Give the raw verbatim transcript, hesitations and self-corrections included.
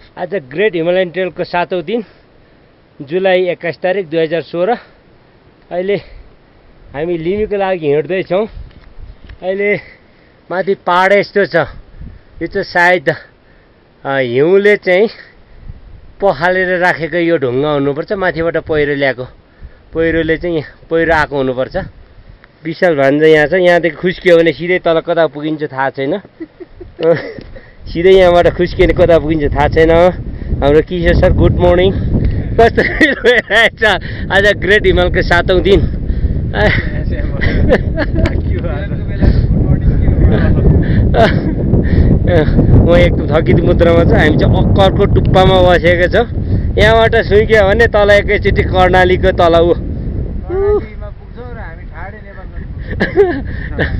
आज great Himalayan ट्रेलको सातौं दिन जुलाई एक्काइस तारिक दुई हजार सोह्र। अहिले हामी लिमीको लागि हिँड्दैछौँ। अहिले माथि पहाड यस्तो छ, यो चाहिँ सायद हिउँले चाहिँ पखालेर राखेको यो ढुङ्गा हुनुपर्छ, माथिबाट पहिरो ल्याएको, पहिरोले चाहिँ पहिरो आएको हुनुपर्छ। विशाल भान्जा यहाँ छ, यहाँदेखि खुस्कियो भने सिधै तल कता पुगिन्छ थाहा छैन। सिधै यहाँबाट खुस्कियो भने कता पुगिन्छ थाहा छैन। हाम्रो किशोर सर गुड मर्निङ। कस्तो भइरहेछ आज ग्रेट हिमालको सातौं दिन। म एकदम थकित मुद्रामा छ। हामी चाहिँ अक्करको टुप्पामा बसेको छौँ। यहाँबाट सुइक्यो भने तल एकैचोटि कर्णालीको तल ऊ